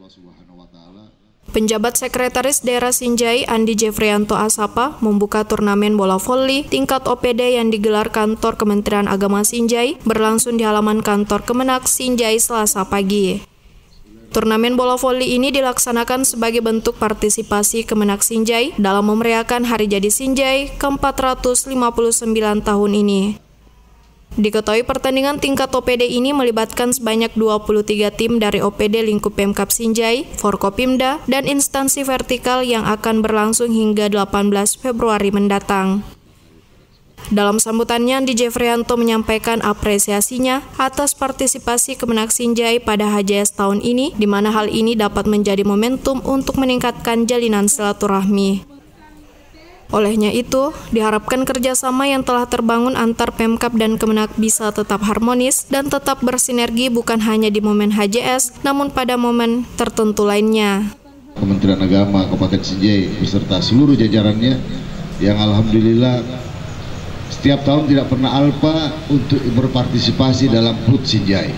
Subhanahu wa Ta'ala. Penjabat Sekretaris Daerah Sinjai Andi Jefrianto Asapa membuka turnamen bola voli tingkat OPD yang digelar kantor Kementerian Agama Sinjai berlangsung di halaman kantor Kemenak Sinjai Selasa pagi. Turnamen bola voli ini dilaksanakan sebagai bentuk partisipasi Kemenak Sinjai dalam memeriahkan Hari Jadi Sinjai ke-459 tahun ini. Diketahui pertandingan tingkat OPD ini melibatkan sebanyak 23 tim dari OPD lingkup Pemkab Sinjai, Forkopimda, dan instansi vertikal yang akan berlangsung hingga 18 Februari mendatang. Dalam sambutannya, Andi Jefrianto menyampaikan apresiasinya atas partisipasi Kemenak Sinjai pada HJS tahun ini, di mana hal ini dapat menjadi momentum untuk meningkatkan jalinan silaturahmi. Olehnya itu, diharapkan kerjasama yang telah terbangun antar Pemkab dan Kemenak bisa tetap harmonis dan tetap bersinergi bukan hanya di momen HJS, namun pada momen tertentu lainnya. Kementerian Agama Kabupaten Sinjai beserta seluruh jajarannya yang alhamdulillah setiap tahun tidak pernah alpa untuk berpartisipasi dalam HUT Sinjai.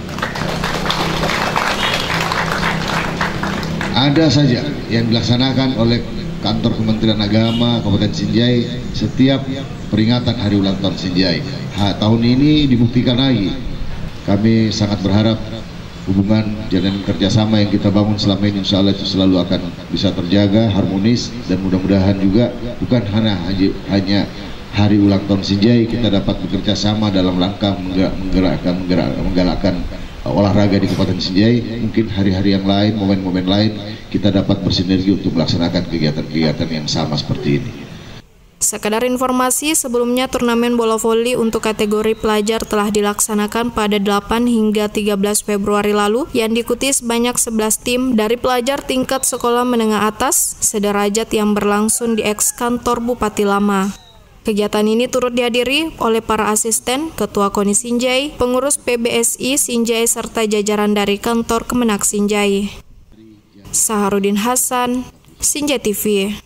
Ada saja yang dilaksanakan oleh kantor Kementerian Agama Kabupaten Sinjai setiap peringatan hari ulang tahun Sinjai. Tahun ini dibuktikan lagi. Kami sangat berharap hubungan jalinan kerjasama yang kita bangun selama ini insya Allah itu selalu akan bisa terjaga, harmonis, dan mudah-mudahan juga bukan hanya hari ulang tahun Sinjai kita dapat bekerja sama dalam rangka menggalakkan olahraga di Kabupaten Sinjai. Mungkin hari-hari yang lain, momen-momen lain kita dapat bersinergi untuk melaksanakan kegiatan-kegiatan yang sama seperti ini. Sekedar informasi, sebelumnya turnamen bola voli untuk kategori pelajar telah dilaksanakan pada 8 hingga 13 Februari lalu yang diikuti sebanyak 11 tim dari pelajar tingkat sekolah menengah atas sederajat yang berlangsung di eks-kantor Bupati Lama. Kegiatan ini turut dihadiri oleh para asisten, Ketua KONI Sinjai, pengurus PBSI Sinjai, serta jajaran dari kantor Kemenak Sinjai. Saharudin Hasan, Sinjai TV.